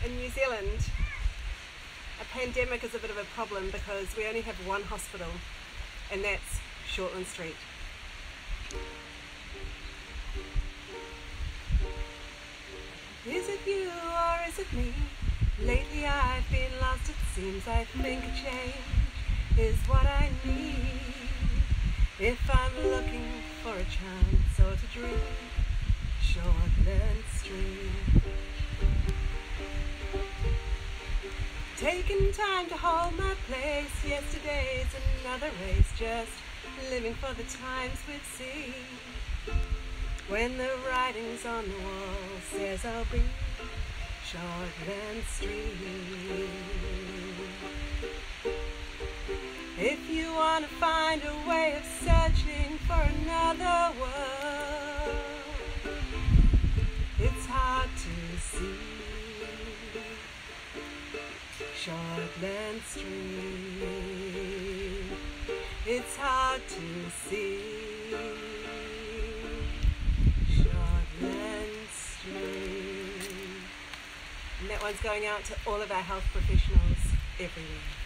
In New Zealand, a pandemic is a bit of a problem because we only have one hospital, and that's Shortland Street. Is it you or is it me? Lately I've been lost, it seems. I think a change is what I need. If I'm looking for a chance or to dream, Shortland Street. Taking time to hold my place. Yesterday's another race, just living for the times we'd see. When the writing's on the wall says I'll be Shortland Street. If you want to find a way of searching for another world, it's hard to see Shortland Street. It's hard to see Shortland Street. And that one's going out to all of our health professionals everywhere.